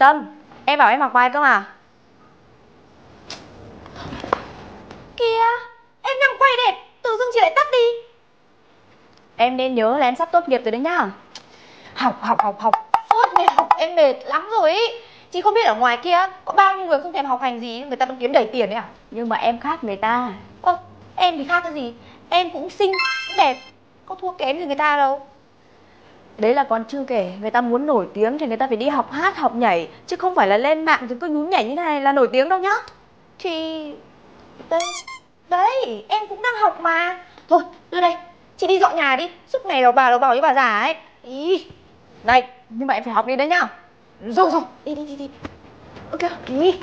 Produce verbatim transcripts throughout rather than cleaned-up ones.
Tâm, em bảo em học bài cơ mà. Kìa, em đang quay đẹp, tự dưng chị lại tắt đi. Em nên nhớ là em sắp tốt nghiệp rồi đấy nhá. Học, học, học, học, suốt ngày học em mệt lắm rồi ý. Chị không biết ở ngoài kia có bao nhiêu người không thèm học hành gì, người ta vẫn kiếm đầy tiền đấy à. Nhưng mà em khác người ta. Ơ, em thì khác cái gì? Em cũng xinh, cũng đẹp, có thua kém gì người ta đâu. Đấy là còn chưa kể, người ta muốn nổi tiếng thì người ta phải đi học hát, học nhảy, chứ không phải là lên mạng rồi cứ nhún nhảy như thế này là nổi tiếng đâu nhá. Thì... Đây, đấy, em cũng đang học mà. Thôi, đưa đây, chị đi dọn nhà đi, suốt ngày đầu bà đầu bảo với bà già ấy. Ý. Này, nhưng mà em phải học đi đấy nhá. Rồi rồi, đi đi đi đi. Ok, đi.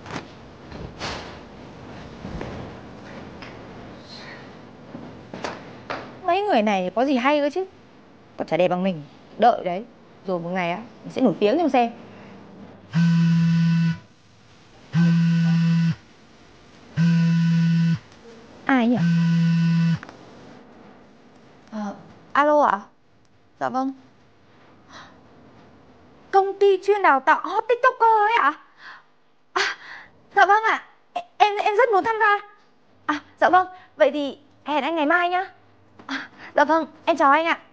Mấy người này có gì hay cơ chứ. Còn chả đẹp bằng mình. Đợi đấy, rồi một ngày á mình sẽ nổi tiếng cho xem. Ai nhỉ? À, alo ạ? À? Dạ vâng. Công ty chuyên đào tạo hot tiktoker ấy ạ? À? À, dạ vâng ạ. À. Em em rất muốn tham gia. À, dạ vâng. Vậy thì hẹn anh ngày mai nhá. À, dạ vâng, em chào anh ạ.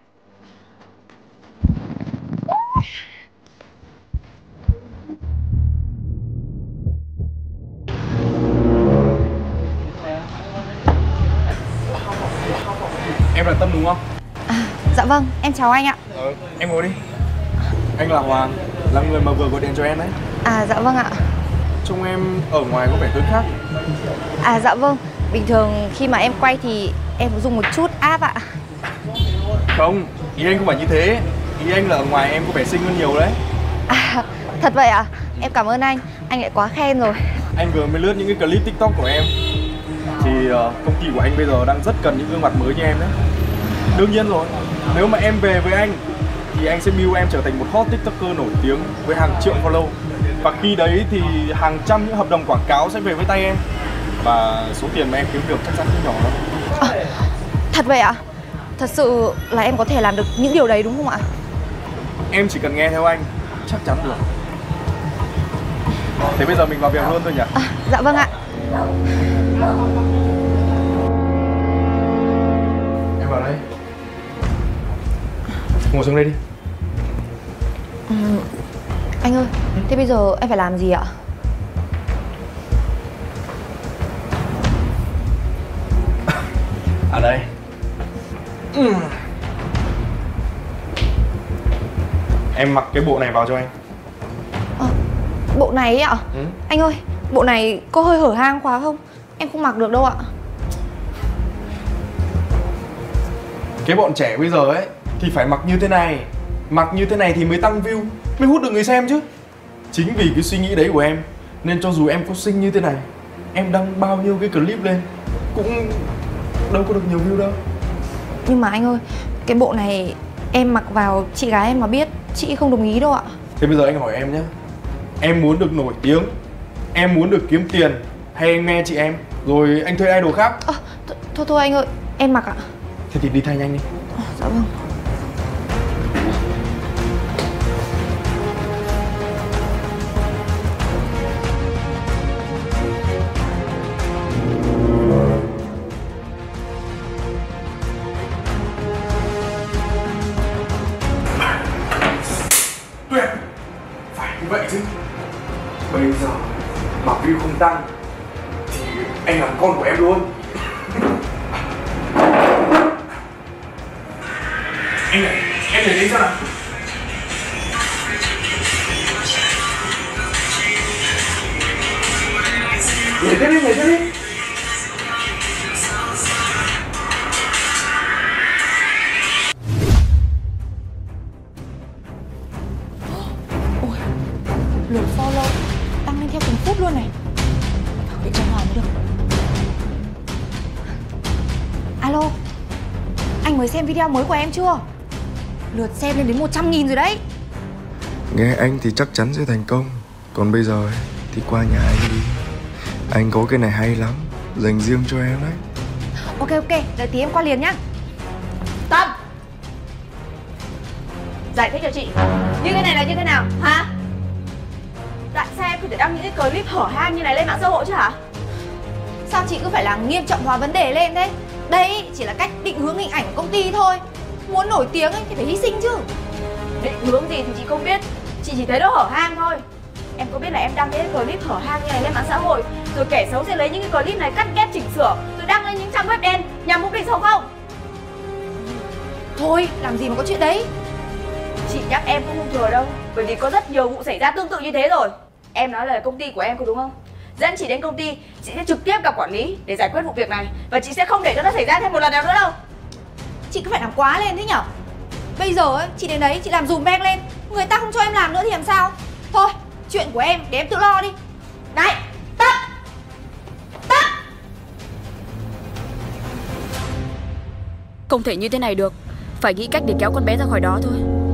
Em là Tâm đúng không? À, dạ vâng, em chào anh ạ. Ờ, em ngồi đi. Anh là Hoàng, là người mà vừa gọi điện cho em đấy. À, dạ vâng ạ. Trông em ở ngoài có vẻ hơi khác. À, dạ vâng. Bình thường khi mà em quay thì em dùng một chút app ạ. Không, ý anh không phải như thế. Ý anh là ở ngoài em có vẻ xinh hơn nhiều đấy. À, thật vậy ạ? À? Em cảm ơn anh, anh lại quá khen rồi. Anh vừa mới lướt những cái clip TikTok của em. Thì uh, công ty của anh bây giờ đang rất cần những gương mặt mới như em đấy. Đương nhiên rồi, nếu mà em về với anh thì anh sẽ build em trở thành một hot tiktoker nổi tiếng với hàng triệu follow. Và khi đấy thì hàng trăm những hợp đồng quảng cáo sẽ về với tay em. Và số tiền mà em kiếm được chắc chắn không nhỏ đâu. À, thật vậy ạ? À? Thật sự là em có thể làm được những điều đấy đúng không ạ? Em chỉ cần nghe theo anh, chắc chắn được. Thế bây giờ mình vào việc luôn thôi nhỉ? À, dạ vâng ạ. Em vào đây. Ngồi xuống đây đi. Ừ, anh ơi, thế bây giờ em phải làm gì ạ? À đây. Ừ. Em mặc cái bộ này vào cho anh. À, bộ này ấy ạ? Ừ. Anh ơi, bộ này có hơi hở hang quá không? Em không mặc được đâu ạ. Cái bọn trẻ bây giờ ấy thì phải mặc như thế này. Mặc như thế này thì mới tăng view, mới hút được người xem chứ. Chính vì cái suy nghĩ đấy của em nên cho dù em có xinh như thế này, em đăng bao nhiêu cái clip lên cũng đâu có được nhiều view đâu. Nhưng mà anh ơi, cái bộ này em mặc vào chị gái em mà biết, chị không đồng ý đâu ạ. Thế bây giờ anh hỏi em nhé, em muốn được nổi tiếng, em muốn được kiếm tiền, hay anh nghe chị em rồi anh thuê idol khác? À, th thôi thôi anh ơi, em mặc ạ. Thế thì đi thay nhanh đi. À, dạ vâng. Tuyệt, phải như vậy chứ. Bây giờ mà view không tăng thì anh làm con của em luôn. Anh này, em nhảy đi xem nào. Nhảy tiếp đi, nhảy tiếp đi. Ôi, lượt follow tăng lên theo từng phút luôn này. Phải gọi điện cho Hoàng mới được. Alo, anh mới xem video mới của em chưa? Lượt xem lên đến một trăm nghìn rồi đấy. Nghe anh thì chắc chắn sẽ thành công. Còn bây giờ thì qua nhà anh đi. Anh có cái này hay lắm, dành riêng cho em đấy. Ok ok, đợi tí em qua liền nhá. Tâm, giải thích cho chị, như thế này là như thế nào hả? có thể đăng những cái clip hở hang như này lên mạng xã hội chứ hả? Sao chị cứ phải làm nghiêm trọng hóa vấn đề lên thế? Đây chỉ là cách định hướng hình ảnh của công ty thôi. Muốn nổi tiếng ấy thì phải hy sinh chứ. Định hướng gì thì chị không biết, chị chỉ thấy nó hở hang thôi. Em có biết là em đăng cái clip hở hang như này lên mạng xã hội, rồi kẻ xấu sẽ lấy những cái clip này cắt ghép chỉnh sửa rồi đăng lên những trang web đen nhằm mục đích xấu không? Thôi, làm gì mà có chuyện đấy. Chị nhắc em cũng không thừa đâu, bởi vì có rất nhiều vụ xảy ra tương tự như thế rồi. Em nói là công ty của em có đúng không? Dẫn chị đến công ty, chị sẽ trực tiếp gặp quản lý để giải quyết vụ việc này, và chị sẽ không để cho nó xảy ra thêm một lần nào nữa đâu. Chị cứ phải làm quá lên thế nhở? Bây giờ ấy, chị đến đấy, chị làm dùm beng lên, người ta không cho em làm nữa thì làm sao? Thôi, chuyện của em để em tự lo đi. Này, Tâm! Tâm! Không thể như thế này được, phải nghĩ cách để kéo con bé ra khỏi đó thôi.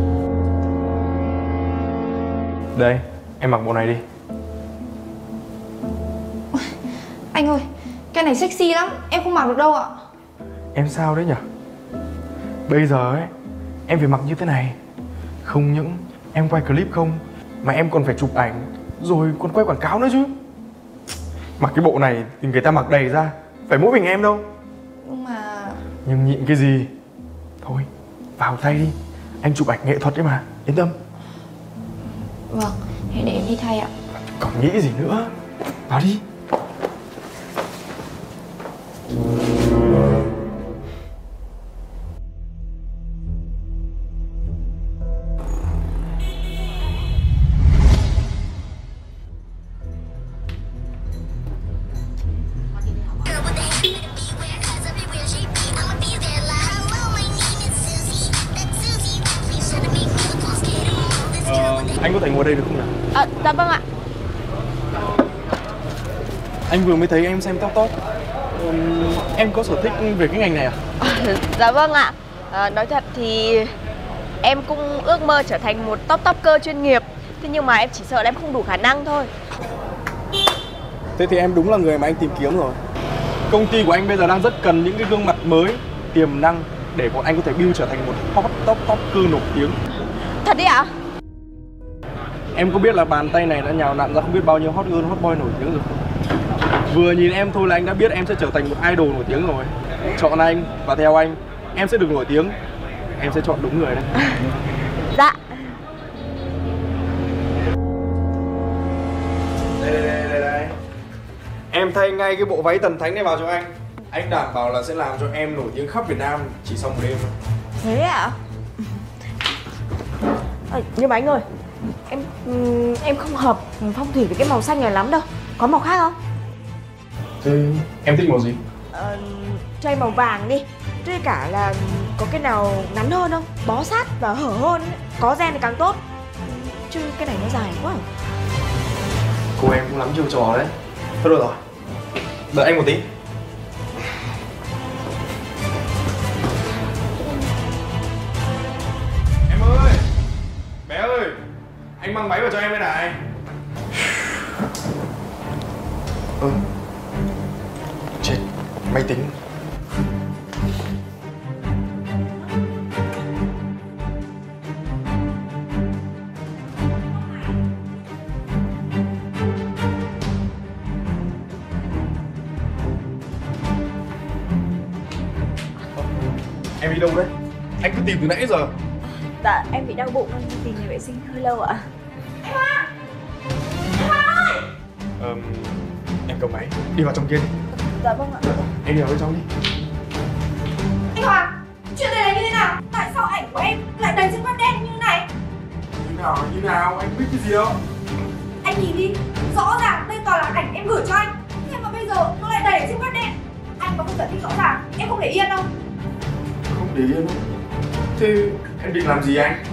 Đây, em mặc bộ này đi. Anh ơi, cái này sexy lắm, em không mặc được đâu ạ. Em sao đấy nhỉ? Bây giờ ấy, em phải mặc như thế này. Không những em quay clip không, mà em còn phải chụp ảnh, rồi còn quay quảng cáo nữa chứ. Mặc cái bộ này thì người ta mặc đầy ra, phải mỗi mình em đâu. Nhưng mà... Nhưng nhịn cái gì? Thôi, vào thay đi. Anh chụp ảnh nghệ thuật đấy mà, yên tâm. Vâng, thế để em đi thay ạ. Còn nghĩ gì nữa? Vào đi. Ờ, anh có thể ngồi đây được không nào? À, dạ vâng ạ. Anh vừa mới thấy em xem TikTok. Ừm, em có sở thích về cái ngành này à? Dạ vâng ạ. À, nói thật thì em cũng ước mơ trở thành một top top cơ chuyên nghiệp. Thế nhưng mà em chỉ sợ là em không đủ khả năng thôi. Thế thì em đúng là người mà anh tìm kiếm rồi. Công ty của anh bây giờ đang rất cần những cái gương mặt mới, tiềm năng để bọn anh có thể build trở thành một hot top top cơ nổi tiếng. Thật đấy ạ? Em có biết là bàn tay này đã nhào nặn ra không biết bao nhiêu hot girl, hot boy nổi tiếng rồi. Vừa nhìn em thôi là anh đã biết em sẽ trở thành một idol nổi tiếng rồi. Chọn anh và theo anh, em sẽ được nổi tiếng. Em sẽ chọn đúng người đấy. Dạ. Đây, đây, đây, đây, đây. Em thay ngay cái bộ váy thần thánh này vào cho anh. Anh đảm bảo là sẽ làm cho em nổi tiếng khắp Việt Nam chỉ sau một đêm. Thế ạ? À, nhưng mà anh ơi, em em không hợp phong thủy với cái màu xanh này lắm đâu. Có màu khác không? Thế em thích màu gì? Ờ, cho em màu vàng đi. Với cả là có cái nào ngắn hơn không? Bó sát và hở hơn ấy. Có ren thì càng tốt. Chứ cái này nó dài quá. Cô em cũng lắm chiêu trò đấy. Thôi được rồi, đợi anh một tí. Em ơi, bé ơi, anh mang váy vào cho em đây này. Ừ. Chết, máy tính. Em đi đâu đấy? Anh cứ tìm từ nãy giờ. Dạ, em bị đau bụng nên tìm nhà vệ sinh hơi lâu ạ. Ờm, em cầm máy, đi vào trong kia đi. Dạ vâng ạ. Em đi vào bên trong đi. Anh Hoàng, chuyện này là như thế nào? Tại sao ảnh của em lại đầy trên web đen như thế này? Như nào, như nào, anh biết cái gì không? Anh nhìn đi, rõ ràng đây toàn là ảnh em gửi cho anh. Thế mà bây giờ nó lại đầy trên web đen. Anh có không giải thích rõ ràng, em không để yên đâu. Không để yên đâu. Thế em định làm gì anh?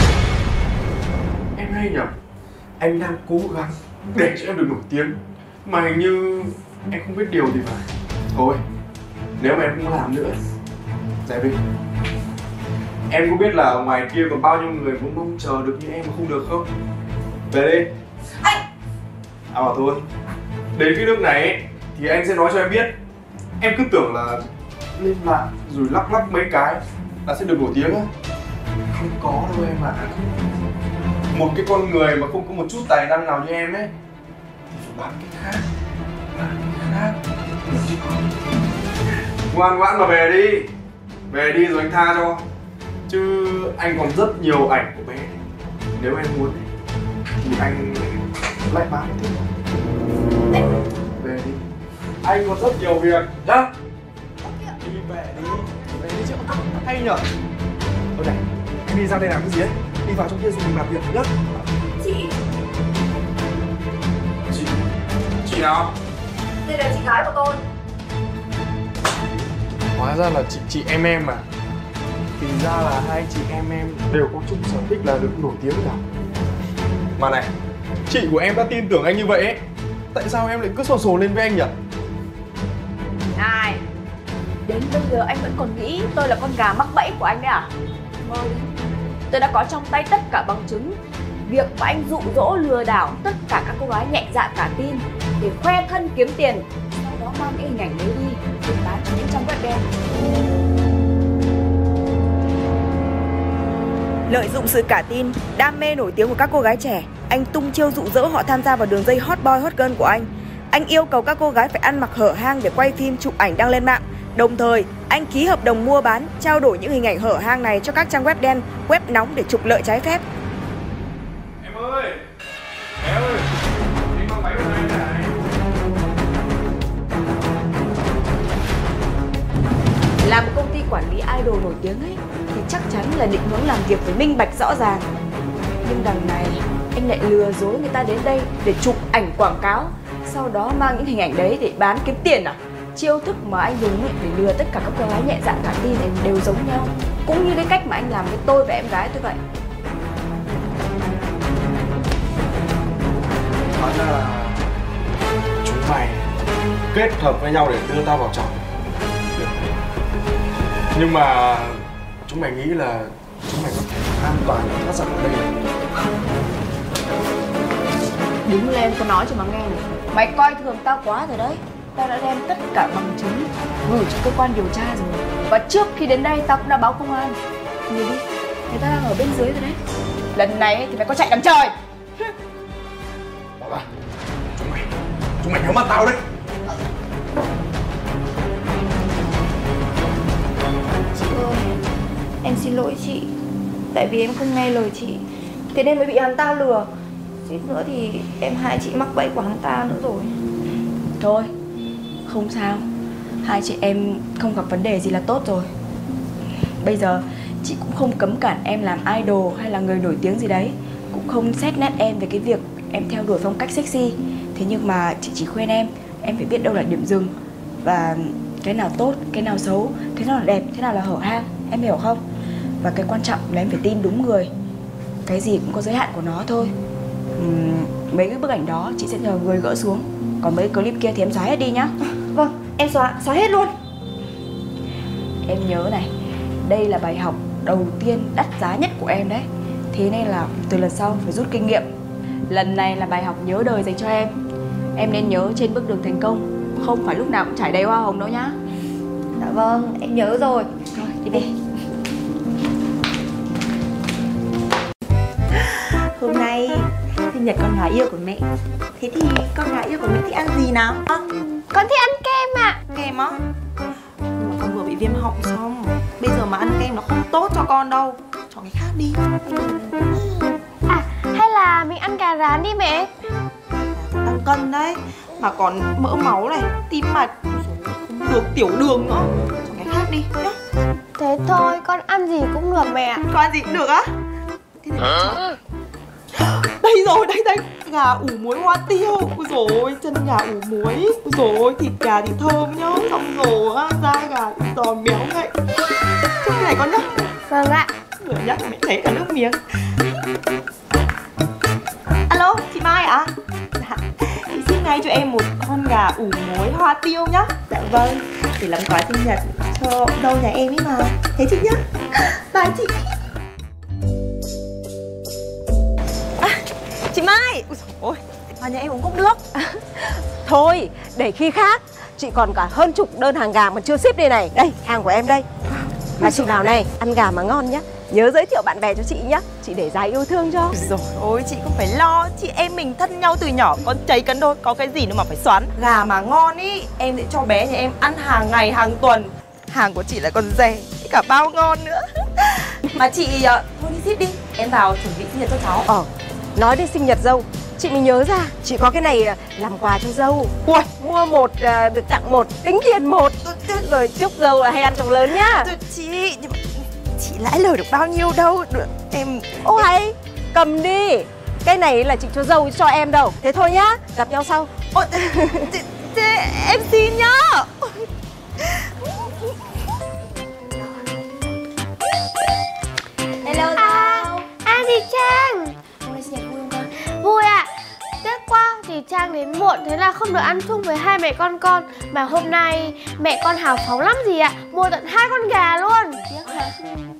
Em hay nhỉ? Anh đang cố gắng để cho em được nổi tiếng, mà hình như em không biết điều gì phải. Thôi, nếu mà em không làm nữa, giải đi. Em có biết là ở ngoài kia còn bao nhiêu người cũng mong chờ được như em mà không được không? Về đi. Anh! À bảo thôi, đến cái nước này ấy, thì anh sẽ nói cho em biết. Em cứ tưởng là lên mạng rồi lắc lắc mấy cái là sẽ được nổi tiếng á. Không có đâu em ạ. Một cái con người mà không có một chút tài năng nào như em ấy Bán cái khác. Bán cái khác. Được chứ? Ngoan ngoãn mà về đi. Về đi rồi anh tha cho. Chứ anh còn rất nhiều ảnh của bé. Nếu em muốn thì anh lại bán tiếp. Về đi. Anh còn rất nhiều việc nhá. Đi về đi. Về đi chứ. Hay nhở. Thôi này, anh đi ra đây làm cái gì ấy? Đi vào trong kia rồi mình làm việc nhá. Chị. Chị. Chị nào? Đây là chị gái của tôi. Hóa ra là chị chị em em mà. Thì ra là hai chị em em đều có chung sở thích là được nổi tiếng cả. Mà này, chị của em đã tin tưởng anh như vậy ấy, tại sao em lại cứ sồn sồn lên với anh nhỉ? Này, đến bây giờ anh vẫn còn nghĩ tôi là con gà mắc bẫy của anh đấy à? Mơ đi. Tôi đã có trong tay tất cả bằng chứng. Việc mà anh dụ dỗ lừa đảo tất cả các cô gái nhẹ dạ cả tin để khoe thân kiếm tiền, sau đó mang cái hình ảnh đấy đi để bán cho những trang web đen. Lợi dụng sự cả tin, đam mê nổi tiếng của các cô gái trẻ, anh tung chiêu dụ dỗ họ tham gia vào đường dây hot boy hot girl của anh. Anh yêu cầu các cô gái phải ăn mặc hở hang để quay phim chụp ảnh đăng lên mạng. Đồng thời, anh ký hợp đồng mua bán, trao đổi những hình ảnh hở hang này cho các trang web đen, web nóng để trục lợi trái phép. Em ơi! Em ơi! Anh mang máy vào đây này. Làm một công ty quản lý idol nổi tiếng ấy thì chắc chắn là định hướng làm việc phải minh bạch rõ ràng. Nhưng đằng này anh lại lừa dối người ta đến đây để chụp ảnh quảng cáo, sau đó mang những hình ảnh đấy để bán kiếm tiền à? Chiêu thức mà anh dùng ấy để lừa tất cả các cô gái nhẹ dạ cả tin ấy đều giống nhau, cũng như cái cách mà anh làm với tôi và em gái tôi vậy. Hóa ra là chúng mày kết hợp với nhau để đưa tao vào chồng. Được. Nhưng mà chúng mày nghĩ là chúng mày có thể an toàn để thoát ra khỏi đây là Đứng lên tao nói cho mà nghe này. Mày coi thường tao quá rồi đấy. Tao đã đem tất cả bằng chứng gửi cho cơ quan điều tra rồi. Và trước khi đến đây tao cũng đã báo công an. Nhìn đi, người ta đang ở bên dưới rồi đấy. Lần này thì mày có chạy đằng trời. Bảo là chúng mày, chúng mày nhớ mặt tao đấy. Chị ơi, em xin lỗi chị. Tại vì em không nghe lời chị, thế nên mới bị hắn ta lừa. Suýt nữa thì em hại chị mắc bẫy của hắn ta nữa rồi. Thôi, không sao. Hai chị em không gặp vấn đề gì là tốt rồi. Bây giờ chị cũng không cấm cản em làm idol hay là người nổi tiếng gì đấy, cũng không xét nét em về cái việc em theo đuổi phong cách sexy. Thế nhưng mà chị chỉ khuyên em, em phải biết đâu là điểm dừng, và cái nào tốt, cái nào xấu, thế nào là đẹp, thế nào là hở hang, em hiểu không? Và cái quan trọng là em phải tin đúng người. Cái gì cũng có giới hạn của nó thôi. uhm, Mấy cái bức ảnh đó chị sẽ nhờ người gỡ xuống, còn mấy clip kia thì em xóa hết đi nhá. Vâng, em xóa, xóa hết luôn. Em nhớ này, đây là bài học đầu tiên đắt giá nhất của em đấy. Thế nên là từ lần sau phải rút kinh nghiệm. Lần này là bài học nhớ đời dành cho em. Em nên nhớ trên bước đường thành công không phải lúc nào cũng trải đầy hoa hồng đâu nhá. Dạ vâng, em nhớ rồi. Thôi, đi đi. Hôm nay sinh nhật con gái yêu của mẹ. Thế thì con gái yêu của mẹ thích ăn gì nào? Con thích ăn kem ạ. Kem á? Nhưng mà con vừa bị viêm họng xong. Bây giờ mà ăn kem nó không tốt cho con đâu. Chọn cái khác đi. À, hay là mình ăn gà rán đi mẹ. Tăng cân đấy. Mà còn mỡ máu này, tim mạch, không được, tiểu đường nữa. Chọn cái khác đi nhá. Thế thôi, con ăn gì cũng được mẹ. Con ăn gì cũng được á? Thế thì chọn. Đây rồi, đây đây, gà ủ muối hoa tiêu. Ôi dồi ôi, chân gà ủ muối. Ôi dồi ôi, thịt gà thì thơm nhá. Xong rồi á, da gà thì giòn béo vậy. Chúc cái này con nhá. Vâng ạ. Vừa nhắc mẹ thấy cả nước miếng. Alo, chị Mai ạ? Dạ, chị xin ngay cho em một con gà ủ muối hoa tiêu nhá. Dạ vâng, để làm quà sinh nhật cho dâu nhà em ấy mà. Thế chị nhá. Bye chị. Chị Mai! Ôi dồi ôi, mà nhà em uống cốc nước. Thôi, để khi khác. Chị còn cả hơn chục đơn hàng gà mà chưa ship đây này. Đây, hàng của em đây. Mà chị nào này, ăn gà mà ngon nhá. nhớ giới thiệu bạn bè cho chị nhá. Chị để dài yêu thương cho. Rồi ôi chị không phải lo, chị em mình thân nhau từ nhỏ, con cháy cấn đôi, có cái gì nữa mà phải xoắn. Gà mà ngon ý, em sẽ cho bé nhà em ăn hàng ngày hàng tuần. Hàng của chị lại còn rẻ, cả bao ngon nữa. Mà chị uh, thôi đi ship đi, em vào chuẩn bị sinh nhật cho cháu. Ờ, nói đến sinh nhật dâu, chị mới nhớ ra, chị có cái này làm quà cho dâu. Ui, mua một uh, được tặng một, tính tiền một. Rồi chúc dâu là hay ăn chồng lớn nhá. Tôi, chị, nhưng mà chị lãi lời được bao nhiêu đâu, được em... Ô hay, cầm đi. Cái này là chị cho dâu cho em đâu. Thế thôi nhá, gặp nhau sau. Ôi, chị, chị, em xin nhá. Hello À, à dì Trang. hôm nay sinh nhật vui không con? Vui ạ. Tết qua dì Trang đến muộn, thế là không được ăn chung với hai mẹ con con. Mà hôm nay mẹ con hào phóng lắm dì ạ, mua tận hai con gà luôn. Tiếc hả?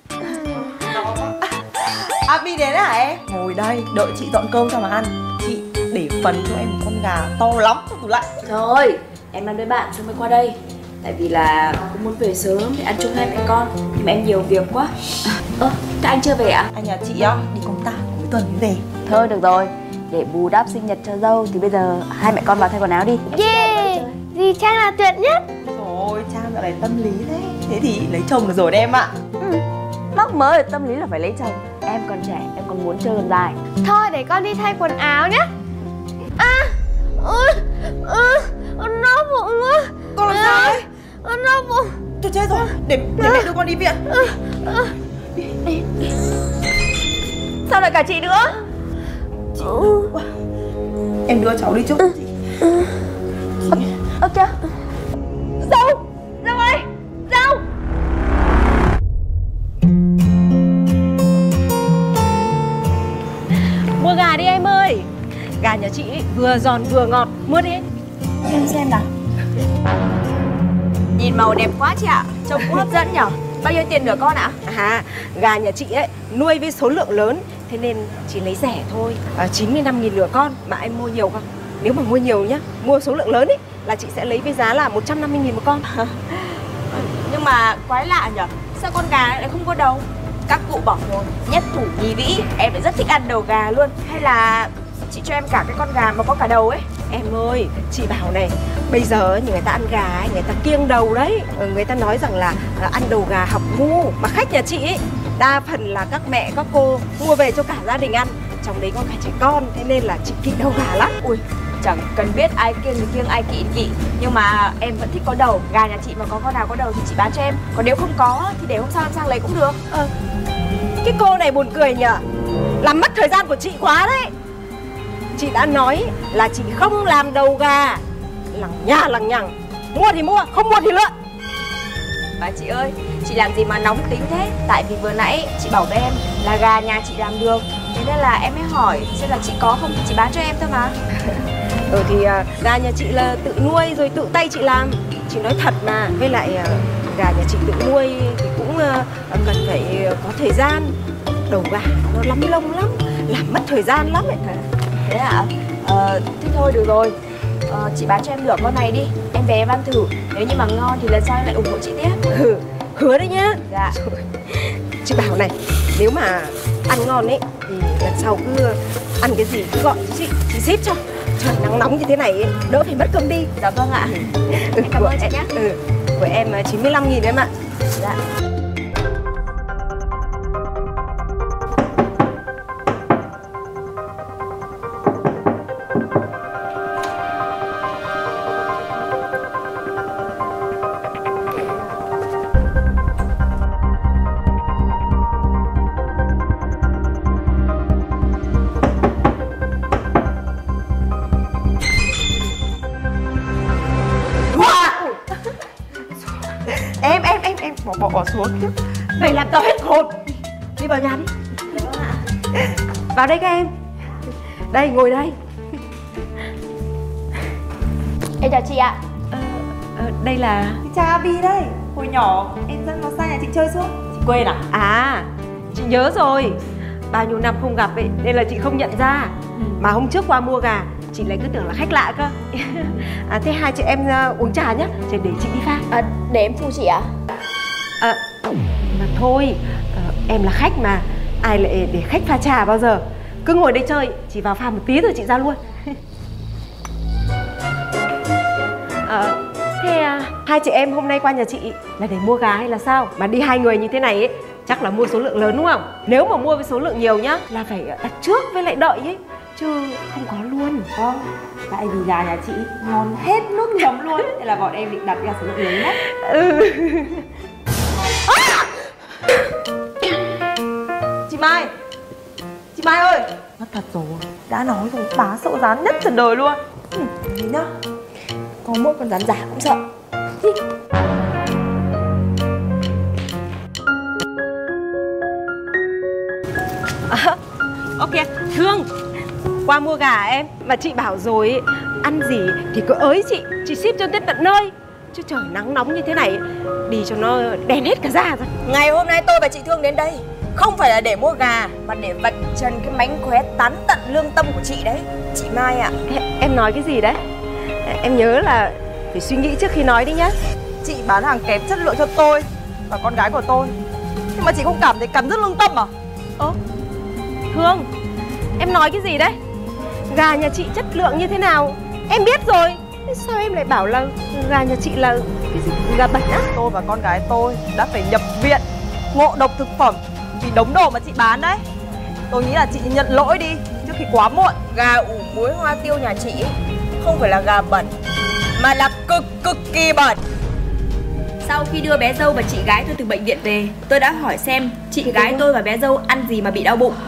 À Mi đến hả em? Ngồi đây, đợi chị dọn cơm cho mà ăn. Chị để phần cho em một con gà to lắm trong tủ lạnh. Trời ơi, em ăn với bạn xong mới qua đây. Tại vì là cũng muốn về sớm để ăn chung hai mẹ con, nhưng mà em nhiều việc quá. Ơ, à, các anh chưa về ạ? Anh nhà chị á, đi công tác cuối tuần mới về. Thôi được rồi, để bù đắp sinh nhật cho dâu thì bây giờ hai mẹ con vào thay quần áo đi. Yeah, dì Trang là tuyệt nhất. Rồi, Trang dạo này tâm lý thế. Thế thì lấy chồng được rồi đấy em ạ. Ừ, mắc mới tâm lý là phải lấy chồng. Em còn trẻ, em còn muốn chơi còn dài. Thôi để con đi thay quần áo nhé. À, ôi, ôi, con đau bụng quá. Con làm sao đấy? Con đau bụng. Tôi chết rồi, để, để mẹ đưa con đi viện. Đi, đi, đi. Sao lại cả chị nữa? Chị quá. Em đưa cháu đi trước. Chị. Ơ kìa. Dâu, dâu ơi, dâu. Mua gà đi em ơi. Gà nhà chị ấy, vừa giòn vừa ngọt, mua đi. Em xem nào. Nhìn màu đẹp quá chị ạ, trông cũng hấp dẫn nhở. Bao nhiêu tiền nửa con ạ? À, gà nhà chị ấy nuôi với số lượng lớn, thế nên chỉ lấy rẻ thôi. À, chín mươi lăm nghìn nửa con. Mà em mua nhiều không? Nếu mà mua nhiều nhá, mua số lượng lớn ấy là chị sẽ lấy với giá là một trăm năm mươi nghìn một con. Nhưng mà quái lạ nhở, sao con gà lại không có đầu? Các cụ bảo rồi, nhất thủ nhì vĩ, em lại rất thích ăn đầu gà luôn. Hay là chị cho em cả cái con gà mà có cả đầu ấy? Em ơi, chị bảo này, bây giờ như người ta ăn gà ấy, người ta kiêng đầu đấy. Người ta nói rằng là ăn đầu gà học ngu. Mà khách nhà chị ấy, đa phần là các mẹ, các cô mua về cho cả gia đình ăn. Trong đấy có cả trẻ con, thế nên là chị kỵ đầu gà lắm. Ui, chẳng cần biết ai kiêng thì kiêng, ai kỵ thì kỵ. Nhưng mà em vẫn thích có đầu. Gà nhà chị mà có con nào có đầu thì chị bán cho em. Còn nếu không có thì để hôm sau em sang lấy cũng được. Ờ, cái cô này buồn cười nhở, làm mất thời gian của chị quá đấy. Chị đã nói là chị không làm đầu gà, lằng nha lằng nhằng. Mua thì mua, không mua thì lựa. Bà chị ơi, chị làm gì mà nóng tính thế? Tại vì vừa nãy chị bảo với em là gà nhà chị làm được, thế nên là em mới hỏi xem là chị có không thì chị bán cho em thôi mà. Ừ thì uh, gà nhà chị là tự nuôi rồi tự tay chị làm. Chị nói thật mà, với lại uh, gà nhà chị tự nuôi thì cũng uh, cần phải uh, có thời gian. Đầu gà nó lắm lông lắm, làm mất thời gian lắm ấy. Thế ạ? Ờ, thế thôi được rồi. Ờ, chị bán cho em nửa con này đi, em về em ăn thử. Nếu như mà ngon thì lần sau em lại ủng hộ chị tiếp. Ừ, hứa đấy nhá. Dạ. Rồi. Chị bảo này, nếu mà ăn ngon ấy thì lần sau cứ ăn cái gì cứ gọi cho chị, chị ship cho. Trời nắng nóng như thế này ấy, đỡ phải mất công đi. Dạ vâng ạ. Ừ, Em cảm ơn chị nhé. Ừ, của em chín mươi lăm nghìn em ạ. Dạ. Em, em, em, em, bỏ, bỏ, bỏ xuống. Mày làm tao hết hồn. Đi vào nhà đi. Dạ vâng ạ. Vào đây các em. Đây, ngồi đây. Em chào chị ạ. Ờ, ờ, đây là... Chào Abi đây. Hồi nhỏ em dẫn nó sang nhà chị chơi suốt. Chị quên à? À, chị nhớ rồi. Bao nhiêu năm không gặp ấy, nên là chị không nhận ra. Mà hôm trước qua mua gà, chị lại cứ tưởng là khách lạ cơ. À, thế hai chị em uh, uống trà nhá, để chị đi pha. À, để em phụ chị ạ. À, mà thôi, uh, Em là khách mà, ai lại để khách pha trà bao giờ. Cứ ngồi đây chơi, chỉ vào pha một tí rồi chị ra luôn. À, thế à, hai chị em hôm nay qua nhà chị là để mua gà hay là sao? Mà đi hai người như thế này ấy, chắc là mua số lượng lớn đúng không? Nếu mà mua với số lượng nhiều nhá, là phải đặt trước với lại đợi ấy, chứ không có luôn. Vâng, tại vì gà nhà chị ngon hết nước chấm luôn, nên là bọn em định đặt gà số lượng lớn nhất. Ừ. À! Chị Mai, chị Mai ơi, mất thật rồi, đã nói rồi, bá sợ rán nhất trần đời luôn. Ừ, thế nhá, có mỗi con rán giả cũng sợ. À, ok, Thương, qua mua gà em. Mà chị bảo rồi, ăn gì thì cứ ới chị, chị ship cho đến tận nơi. Chứ trời nắng nóng như thế này, đi cho nó đen hết cả da rồi. Ngày hôm nay tôi và chị Thương đến đây không phải là để mua gà, mà để vạch trần cái mánh khóe tán tận lương tâm của chị đấy. Chị Mai ạ. Em, em nói cái gì đấy? Em nhớ là phải suy nghĩ trước khi nói đi nhá. Chị bán hàng kém chất lượng cho tôi và con gái của tôi, nhưng mà chị không cảm thấy cắn rứt lương tâm à? Ơ, Thương, em nói cái gì đấy? Gà nhà chị chất lượng như thế nào em biết rồi, sao em lại bảo là gà nhà chị là cái gì, gà bẩn á? Tôi và con gái tôi đã phải nhập viện ngộ độc thực phẩm vì đống đồ mà chị bán đấy. Tôi nghĩ là chị nhận lỗi đi trước khi quá muộn. Gà ủ muối hoa tiêu nhà chị ấy không phải là gà bẩn, mà là cực cực kỳ bẩn. Sau khi đưa bé dâu và chị gái tôi từ bệnh viện về, tôi đã hỏi xem chị gái tôi và bé dâu ăn gì mà bị đau bụng.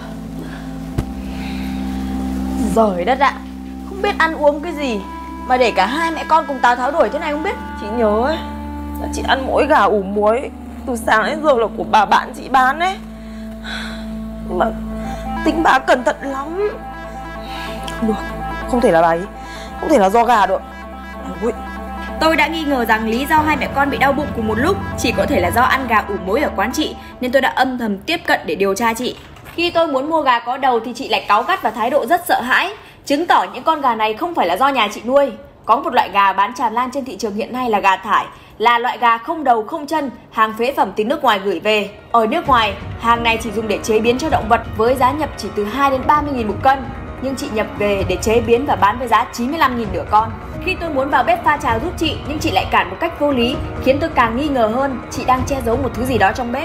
Giời đất ạ, không biết ăn uống cái gì mà để cả hai mẹ con cùng Tào Tháo đuổi thế này không biết. Chị nhớ ấy, là chị ăn mỗi gà ủ muối từ sáng đến giờ là của bà bạn chị bán ấy. Nhưng mà tính bà cẩn thận lắm. Không được, không thể là bà ấy, không thể là do gà được. Ôi. Tôi đã nghi ngờ rằng lý do hai mẹ con bị đau bụng cùng một lúc chỉ có thể là do ăn gà ủ muối ở quán chị, nên tôi đã âm thầm tiếp cận để điều tra chị. Khi tôi muốn mua gà có đầu thì chị lại cáu gắt và thái độ rất sợ hãi, chứng tỏ những con gà này không phải là do nhà chị nuôi. Có một loại gà bán tràn lan trên thị trường hiện nay là gà thải, là loại gà không đầu không chân, hàng phế phẩm từ nước ngoài gửi về. Ở nước ngoài, hàng này chỉ dùng để chế biến cho động vật với giá nhập chỉ từ hai đến ba mươi nghìn một cân, nhưng chị nhập về để chế biến và bán với giá chín mươi lăm nghìn nửa con. Khi tôi muốn vào bếp pha trà giúp chị, nhưng chị lại cản một cách vô lý, khiến tôi càng nghi ngờ hơn chị đang che giấu một thứ gì đó trong bếp.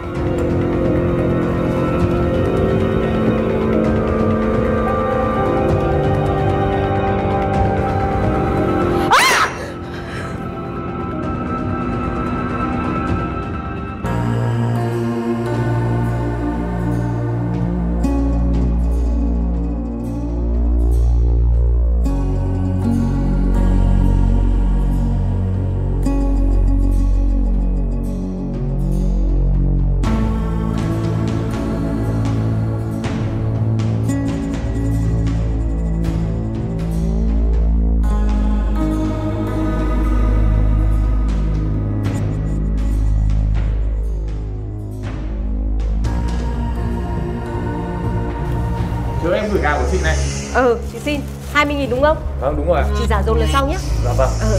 Thưa em gửi gà của chị này. Ừ, chị xin hai mươi nghìn đúng không? Vâng, đúng rồi. Chị giả dồn lần sau nhé. Dạ vâng. Ừ.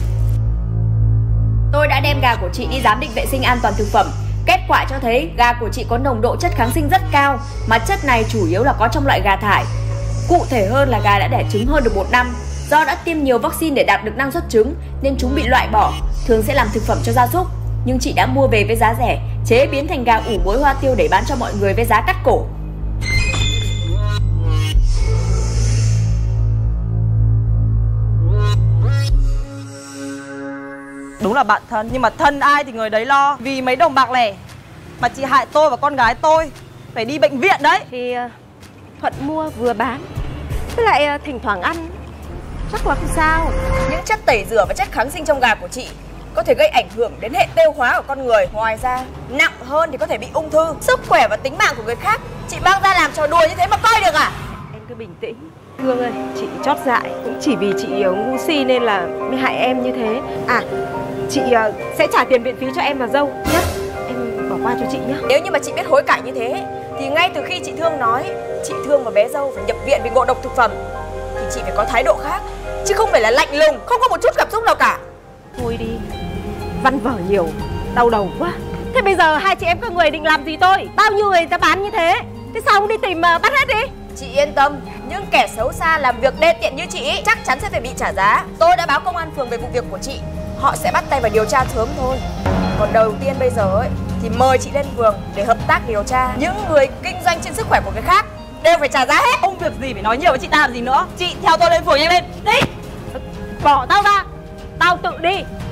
Tôi đã đem gà của chị đi giám định vệ sinh an toàn thực phẩm. Kết quả cho thấy gà của chị có nồng độ chất kháng sinh rất cao, mà chất này chủ yếu là có trong loại gà thải. Cụ thể hơn là gà đã đẻ trứng hơn được một năm. Do đã tiêm nhiều vaccine để đạt được năng suất trứng nên chúng bị loại bỏ, thường sẽ làm thực phẩm cho gia súc. Nhưng chị đã mua về với giá rẻ, chế biến thành gà ủ muối hoa tiêu để bán cho mọi người với giá cắt cổ. Đúng là bạn thân, nhưng mà thân ai thì người đấy lo. Vì mấy đồng bạc lẻ mà chị hại tôi và con gái tôi phải đi bệnh viện đấy. Thì uh, Thuận mua vừa bán, với lại uh, thỉnh thoảng ăn, chắc là không sao. Những chất tẩy rửa và chất kháng sinh trong gà của chị có thể gây ảnh hưởng đến hệ tiêu hóa của con người. Ngoài ra, nặng hơn thì có thể bị ung thư. Sức khỏe và tính mạng của người khác chị mang ra làm trò đùa như thế mà coi được à? Em cứ bình tĩnh. Hương ơi, chị chót dại, cũng chỉ vì chị uh, ngu si nên là mới hại em như thế. À, chị uh, sẽ trả tiền viện phí cho em và dâu nhé. Em bỏ qua cho chị nhé. Nếu như mà chị biết hối cải như thế thì ngay từ khi chị Thương nói chị Thương và bé dâu phải nhập viện vì ngộ độc thực phẩm thì chị phải có thái độ khác, chứ không phải là lạnh lùng, không có một chút cảm xúc nào cả. Thôi đi, văn vở nhiều, đau đầu quá. Thế bây giờ hai chị em các người định làm gì tôi? Bao nhiêu người ta bán như thế? Thế sao không đi tìm uh, bắt hết đi? Chị yên tâm, những kẻ xấu xa làm việc đê tiện như chị chắc chắn sẽ phải bị trả giá. Tôi đã báo công an phường về vụ việc của chị. Họ sẽ bắt tay vào điều tra sớm thôi. Còn đầu tiên bây giờ ấy thì mời chị lên phường để hợp tác điều tra. Những người kinh doanh trên sức khỏe của người khác đều phải trả giá hết. Không việc gì phải nói nhiều với chị ta làm gì nữa. Chị theo tôi lên phường nhanh lên. Đi. Bỏ tao ra. Tao tự đi.